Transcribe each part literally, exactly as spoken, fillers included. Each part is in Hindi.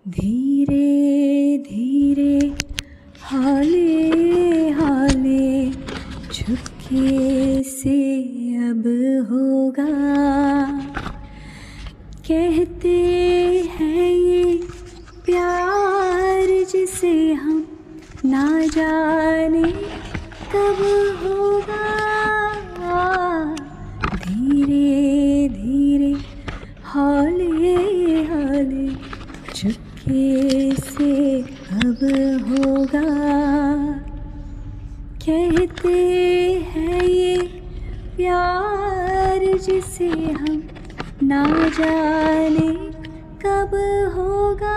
धीरे धीरे हाले हाले चुपके से अब होगा। कहते हैं ये प्यार जिसे हम ना जाने कब होगा। धीरे धीरे हाले हाले चुपके से अब होगा। कहते हैं ये प्यार जिसे हम ना जाने कब होगा।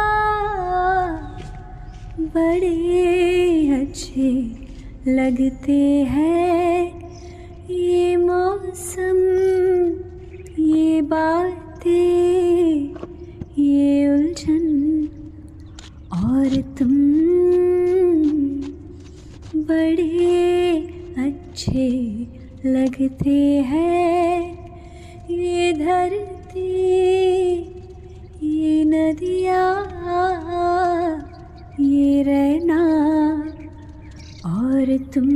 बड़े अच्छे लगते हैं ये मौसम, ये बातें, ये उलझन और तुम। बड़े अच्छे लगते हैं ये धरती, ये नदियाँ, ये रहना और तुम।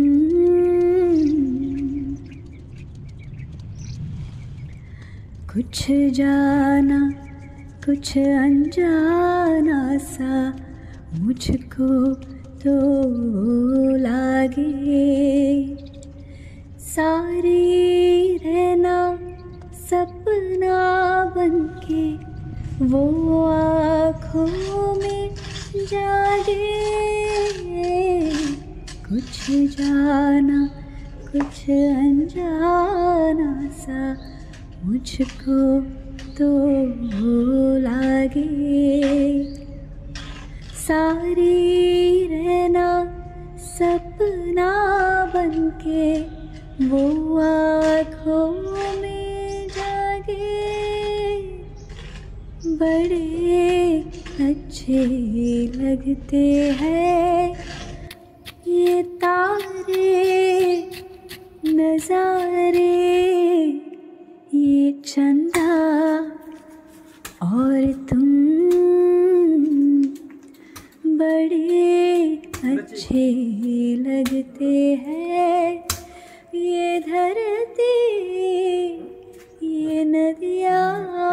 कुछ जाना कुछ अनजाना सा मुझको तो लागे। सारी रहना सपना बनके वो आँखों में जागे। कुछ जाना कुछ अनजाना सा मुझको तो लागे। सारी रहना सपना बनके वो आँखों में जागे। बड़े अच्छे लगते हैं ये तारे, नज़ारे, ये चंदा और तुम। बड़े अच्छे लगते हैं ये धरती, ये नदियाँ,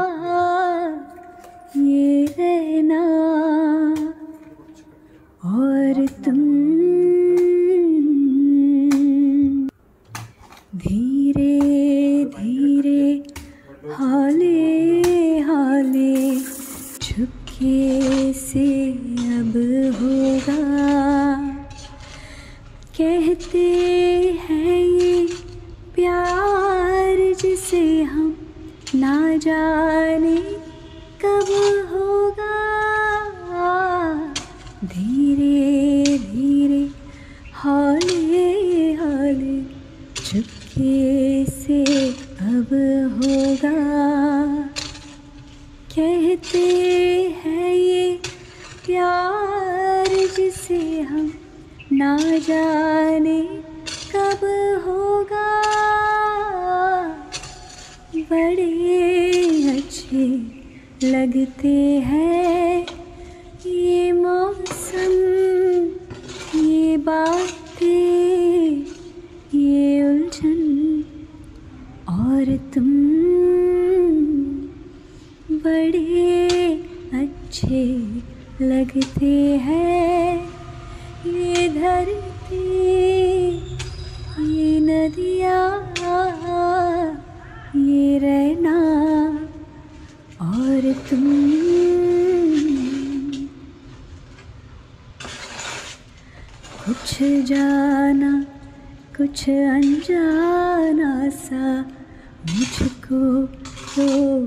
ये रहना और तुम। धीरे धीरे हाले हाले चुपके से अब होगा। कहते हैं ये प्यार जिसे हम ना जाने कब होगा। धीरे धीरे हाले हाले चुपके से अब होगा। कहते हैं ये प्यार जिसे हम ना जाने कब होगा। बड़े अच्छे लगते हैं ये मौसम, ये बातें, ये उलझन और तुम। बड़े अच्छे लगते हैं ये धरती, ये नदियाँ, ये रहना और तुम। कुछ जाना कुछ अनजाना सा मुझको तो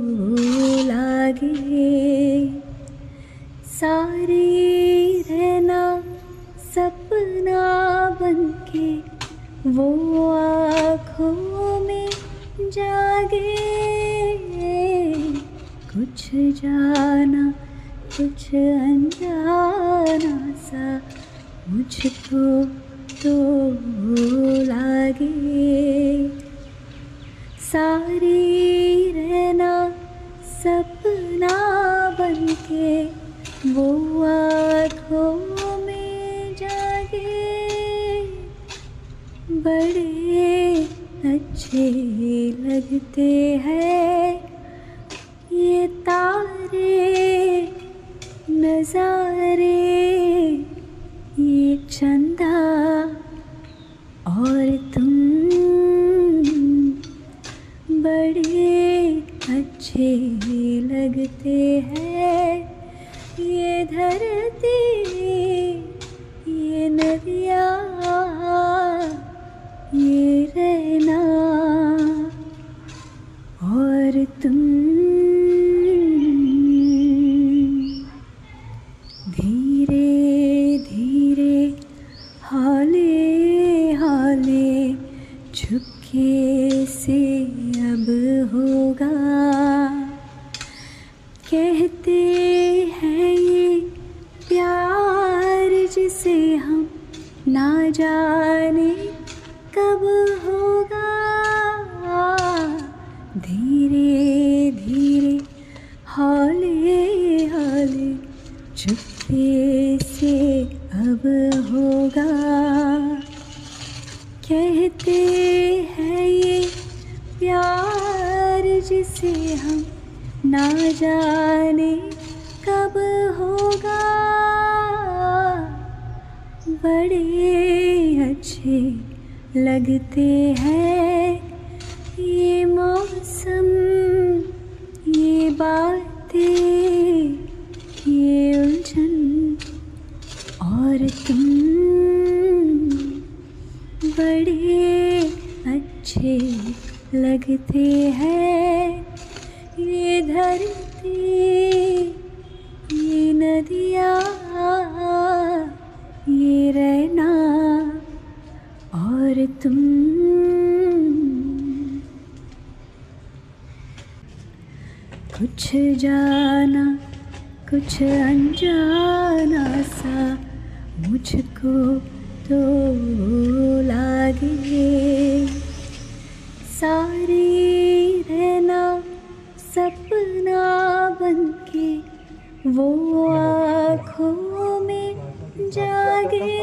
लागे। सारी रहना सपना बनके वो आँखों में जागे। कुछ जाना कुछ अनजाना सा मुझको तो लागे। सारी रहना सपना बनके वो आँखों में जागे बड़े अच्छे लगते हैं ये तारे नज़ारे ये चंदा और तुम बड़े अच्छे लगते हैं ये धरती ये नदियाँ ये रहना और तुम धीरे धीरे हौले हौले चुपके से अब होगा कहते हैं ये प्यार जिसे हम ना जाने कब होगा धीरे धीरे हौले हौले चुपके से अब होगा कहते हैं ये प्यार जिसे हम ना जाने कब होगा बड़े अच्छे लगते हैं ये मौसम ये बातें ये उलझन और तुम बड़े अच्छे लगते हैं ये धरती ये नदियाँ ये रहना और तुम कुछ जाना कुछ अनजाना सा मुझको तो लागे सारी रहना सपना बनके वो आँखों में जागे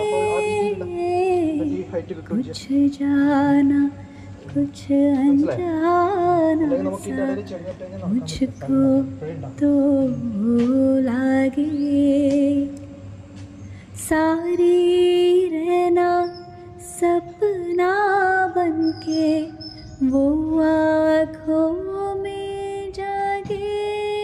कुछ जाना कुछ अनजाना सा मुझको तो लागे सारी रहना सपना बनके वो आँखों में जागे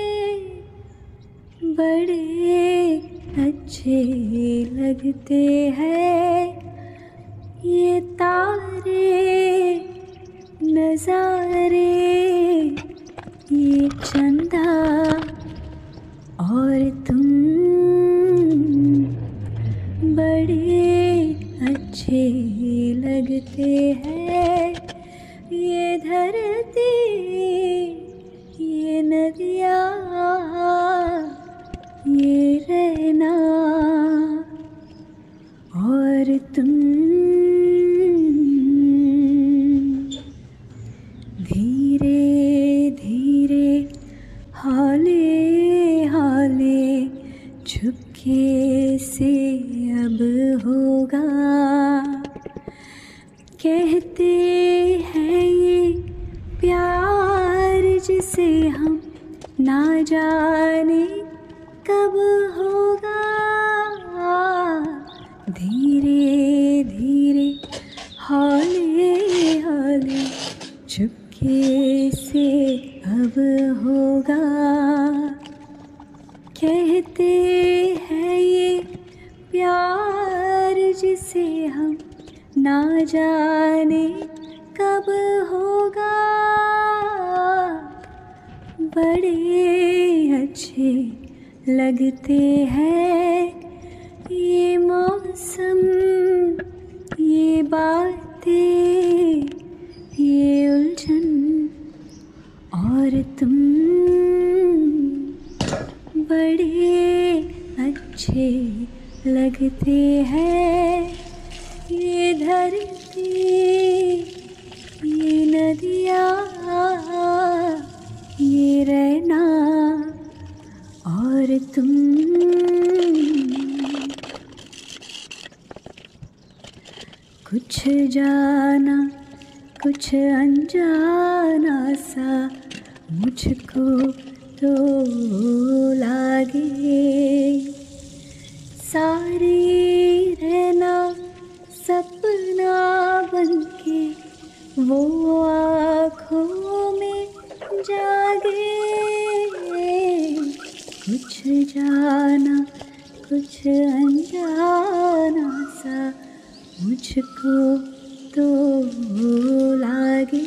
बड़े अच्छे लगते हैं ये तारे नज़ारे ये चंदा और तुम बड़े अच्छे लगते हैं ये धरती ये नदियाँ ये रहना और तुम धीरे धीरे हौले हौले चुपके से अब होगा कहते हैं ये प्यार जिसे हम ना जाने कब होगा धीरे धीरे हौले हौले चुपके से अब होगा कहते हैं ये प्यार जिसे हम ना जाने कब होगा बड़े अच्छे लगते हैं ये मौसम ये बातें ये उलझन और तुम बड़े अच्छे लगते हैं ये धरती ये नदियाँ ये रहना और और तुम कुछ जाना कुछ अनजाना सा मुझको तो लागे, सारी रहना सपना बनके वो आँखों में जागे। कुछ जाना कुछ अनजाना सा मुझको तो लागे,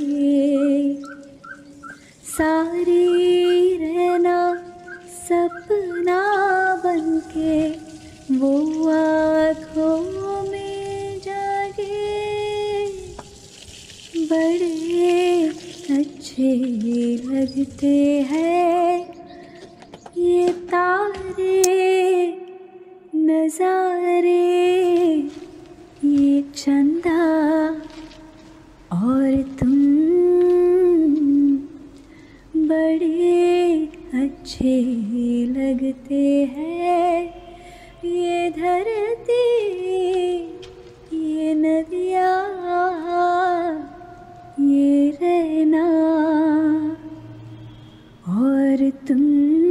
सारी रहना सपना बनके वो आँखों में जागे। बड़े अच्छे लगते हैं ये तारे नज़ारे, ये चंदा और तुम। बड़े अच्छे लगते हैं ये धरती, ये नदियाँ, ये रहना और तुम।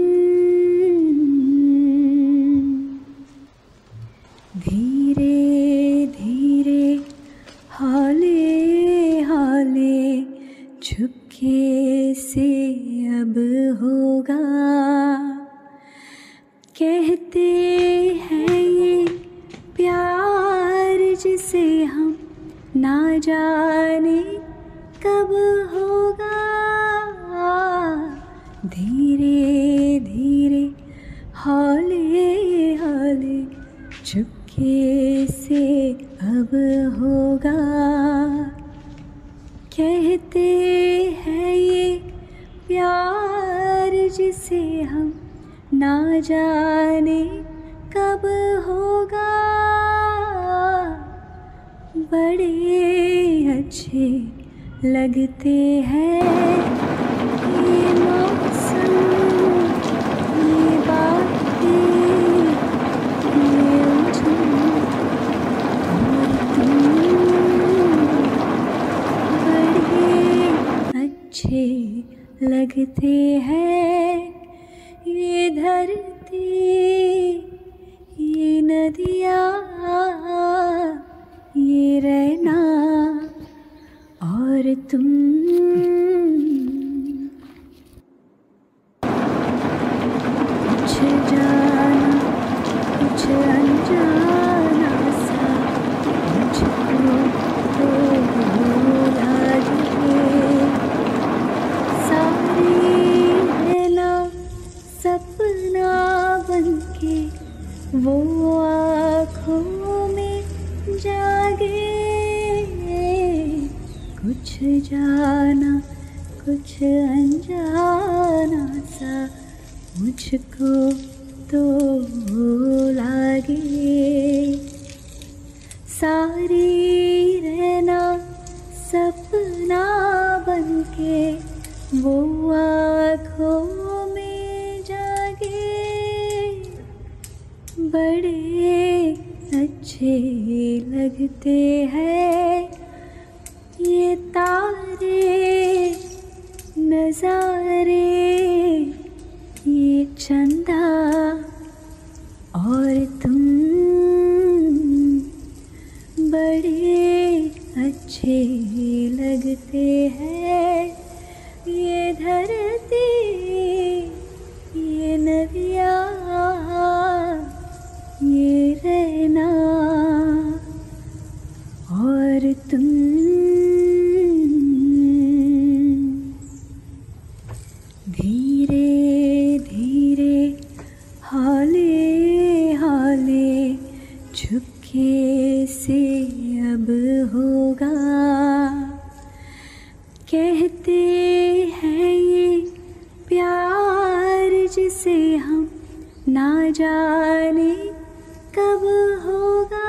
धीरे धीरे हौले हौले चुपके से अब होगा, कहते हैं ये प्यार जिसे हम ना जाने कब होगा। धीरे धीरे हौले हौले चुपके से अब होगा, कहते हैं ये प्यार जिसे हम ना जाने कब होगा। बड़े अच्छे लगते हैं ये मौसम, ये बातें, ये उलझन और तुम। बड़े अच्छे लगते हैं ये धरती, ये नदियाँ, ये रहना और तुम। कुछ जाना कुछ अनजाना सा मुझको तो लागे, सारी रहना सपना बनके वो आँखों में जागे। कुछ जाना कुछ अनजाना सा मुझको तो लागे, सारी रहना सपना बनके वो आँखों में जागे। बड़े अच्छे लगते हैं ये तारे नज़ारे, ये चंदा और तुम। बड़े अच्छे लगते हैं ये धरती, ये नदियाँ, ये रहना और तुम। धीरे धीरे हौले हौले चुपके से अब होगा, कहते हैं ये प्यार जिसे हम ना जाने कब होगा।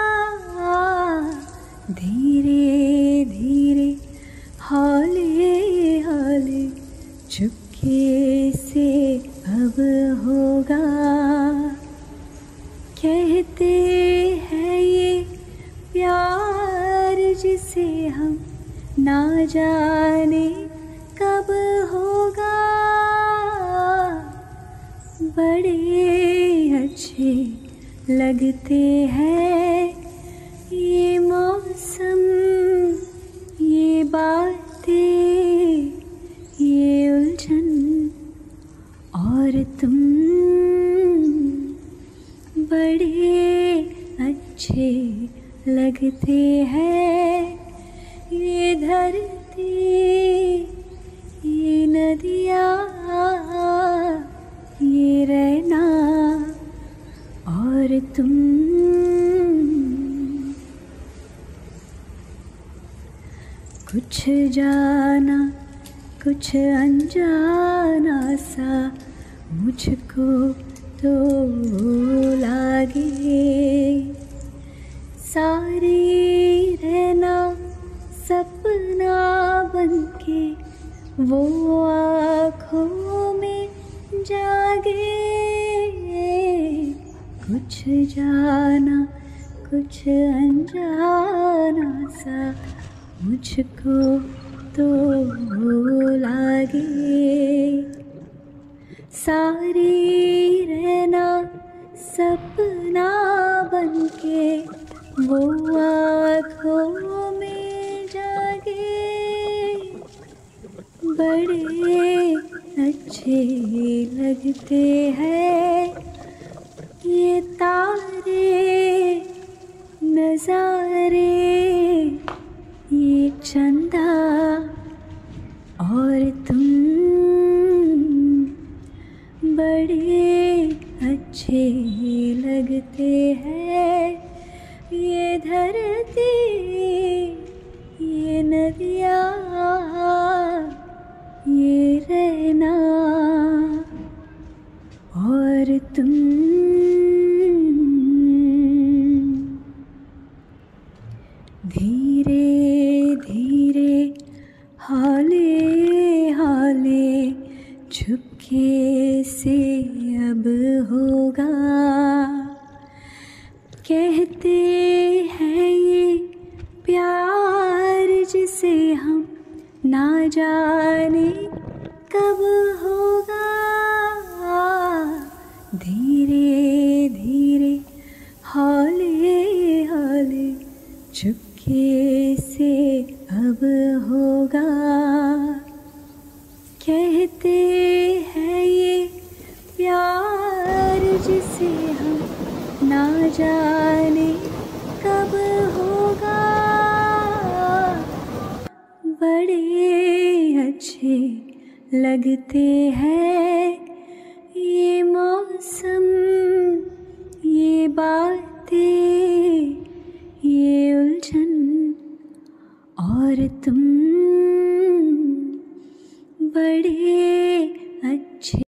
धीरे धीरे हौले हौले चुपके से कब होगा। कहते हैं ये प्यार जिसे हम ना जाने कब होगा। बड़े अच्छे लगते हैं ये मौसम, ये बातें, ये उलझन और तुम। बड़े अच्छे लगते हैं ये धरती, ये नदियाँ, ये रहना और तुम। कुछ जाना कुछ अनजाना सा मुझको तो लागे। सारी रहना सपना बनके वो आँखों में जागे। कुछ जाना कुछ अनजाना सा मुझको तो लागे। सारी रहना सपना बनके वो आँखों में जागे। बड़े अच्छे लगते हैं ये तारे, नज़ारे, ये चंदा और तुम। बड़े अच्छे लगते हैं ये धरती, ये नदियाँ, ये रहना और तुम। धीरे धीरे हौले हौले चुपके से अब होगा। कहते हैं ये प्यार जिसे हम ना जाने कब होगा। धीरे धीरे हौले हौले चुपके से अब होगा। कहते हैं ये प्यार जिसे हम ना जाने कब होगा। बड़े अच्छे लगते हैं ये मौसम, ये बातें, ये उलझन और तुम। बड़े अच्छे